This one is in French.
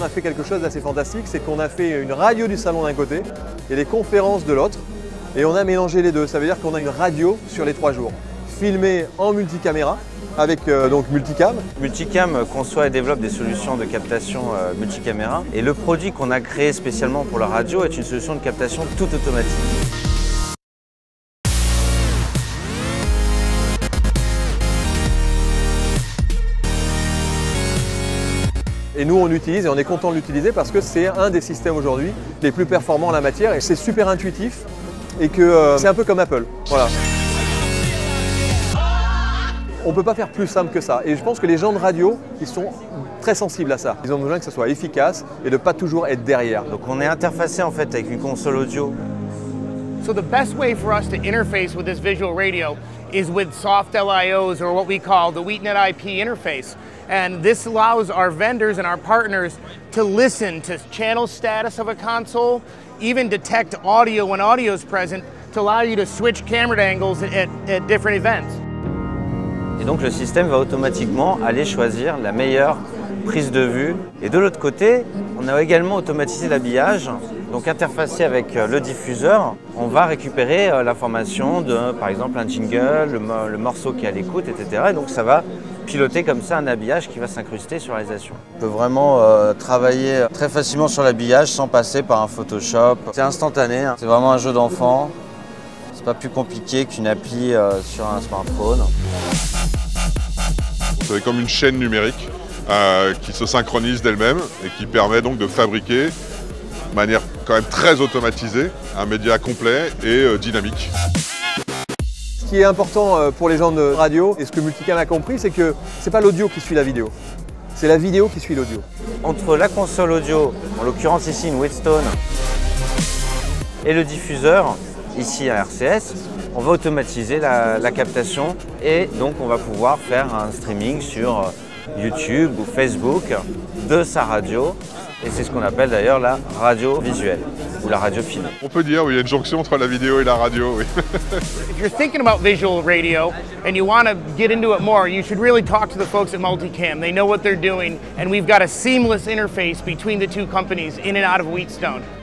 a fait quelque chose d'assez fantastique, c'est qu'on a fait une radio du salon d'un côté et les conférences de l'autre. Et on a mélangé les deux. Ça veut dire qu'on a une radio sur les 3 jours, filmée en multicaméra, avec donc multicam. Multicam conçoit et développe des solutions de captation multicaméra. Et le produit qu'on a créé spécialement pour la radio est une solution de captation tout automatique. Et nous, on l'utilise et on est content de l'utiliser parce que c'est un des systèmes aujourd'hui les plus performants en la matière et c'est super intuitif et que c'est un peu comme Apple. Voilà. On ne peut pas faire plus simple que ça. Et je pense que les gens de radio, ils sont très sensibles à ça. Ils ont besoin que ça soit efficace et de ne pas toujours être derrière. Donc on est interfacé en fait avec une console audio. So the best way for us to interface with this visual radio is with soft LIOs, or what we call the WheatNet IP interface. And this allows our vendors and our partners to listen to channel status of a console, even detect audio when audio is present, to allow you to switch camera angles at different events. Et donc le système va automatiquement aller choisir la meilleure prise de vue. Et de l'autre côté, on a également automatisé l'habillage. Donc interfacé avec le diffuseur, on va récupérer l'information de, par exemple, un jingle, le morceau qui est à l'écoute, etc. Et donc ça va piloter comme ça un habillage qui va s'incruster sur la réalisation. On peut vraiment travailler très facilement sur l'habillage sans passer par un Photoshop. C'est instantané, hein. C'est vraiment un jeu d'enfant. C'est pas plus compliqué qu'une appli sur un smartphone. C'est comme une chaîne numérique qui se synchronise d'elle-même et qui permet donc de fabriquer de manière quand même très automatisée un média complet et dynamique. Ce qui est important pour les gens de radio, et ce que Multicam a compris, c'est que ce n'est pas l'audio qui suit la vidéo, c'est la vidéo qui suit l'audio. Entre la console audio, en l'occurrence ici une Whetstone, et le diffuseur, ici à RCS, on va automatiser la captation et donc on va pouvoir faire un streaming sur YouTube ou Facebook de sa radio. Et c'est ce qu'on appelle d'ailleurs la radio visuelle ou la radio filmée. On peut dire, oui, il y a une jonction entre la vidéo et la radio, oui. If you're thinking about visual radio and you want to get into it more, you should really talk to the folks at Multicam. They know what they're doing, and we've got a seamless interface between the two companies in and out of Wheatstone.